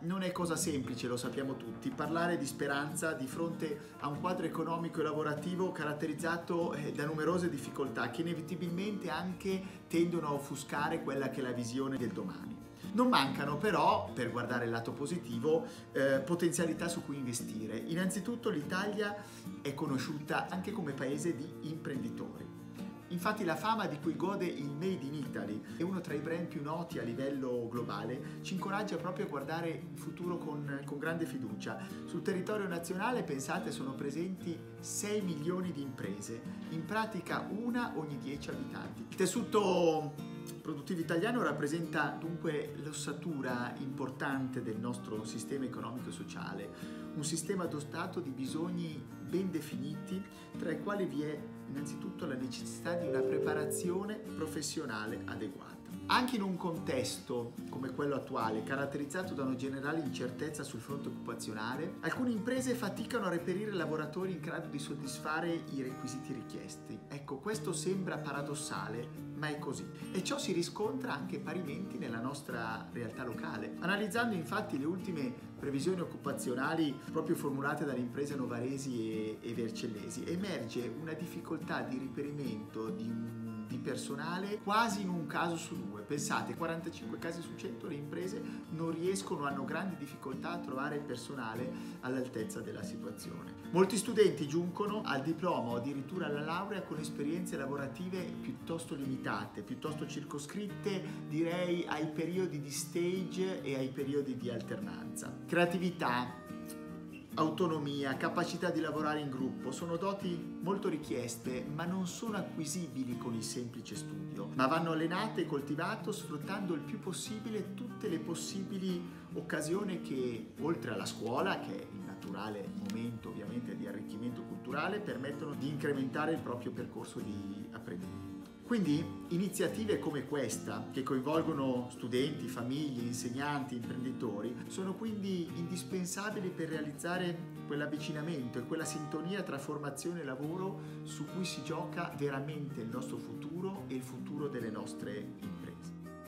non è cosa semplice, lo sappiamo tutti, parlare di speranza di fronte a un quadro economico e lavorativo caratterizzato da numerose difficoltà che inevitabilmente anche tendono a offuscare quella che è la visione del domani. Non mancano però, per guardare il lato positivo, potenzialità su cui investire. Innanzitutto l'Italia è conosciuta anche come paese di imprenditori. Infatti la fama di cui gode il Made in Italy e uno tra i brand più noti a livello globale ci incoraggia proprio a guardare il futuro con grande fiducia. Sul territorio nazionale, pensate, sono presenti 6 milioni di imprese, in pratica una ogni 10 abitanti. Il tessuto produttivo italiano rappresenta dunque l'ossatura importante del nostro sistema economico e sociale, un sistema dotato di bisogni ben definiti, tra i quali vi è innanzitutto la necessità di una preparazione professionale adeguata. Anche in un contesto come quello attuale, caratterizzato da una generale incertezza sul fronte occupazionale, alcune imprese faticano a reperire lavoratori in grado di soddisfare i requisiti richiesti. Ecco, questo sembra paradossale, ma è così. E ciò si riscontra anche parimenti nella nostra realtà locale. Analizzando infatti le ultime previsioni occupazionali proprio formulate dalle imprese novaresi e vercellesi, emerge una difficoltà di reperimento di personale quasi in un caso su due. Pensate, 45 casi su 100 le imprese non riescono, hanno grandi difficoltà a trovare personale all'altezza della situazione. Molti studenti giungono al diploma o addirittura alla laurea con esperienze lavorative piuttosto limitate, piuttosto circoscritte, direi ai periodi di stage e ai periodi di alternanza. Creatività, autonomia, capacità di lavorare in gruppo sono doti molto richieste, ma non sono acquisibili con il semplice studio, ma vanno allenate e coltivate sfruttando il più possibile tutte le possibili occasioni che, oltre alla scuola, che è il naturale momento ovviamente di arricchimento culturale, permettono di incrementare il proprio percorso di apprendimento. Quindi iniziative come questa, che coinvolgono studenti, famiglie, insegnanti, imprenditori, sono quindi indispensabili per realizzare quell'avvicinamento e quella sintonia tra formazione e lavoro su cui si gioca veramente il nostro futuro e il futuro delle nostre imprese.